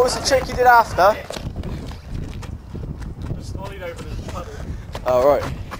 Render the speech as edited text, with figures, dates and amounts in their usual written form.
What was the trick you did after? Just ollied over the puddle. Oh, right.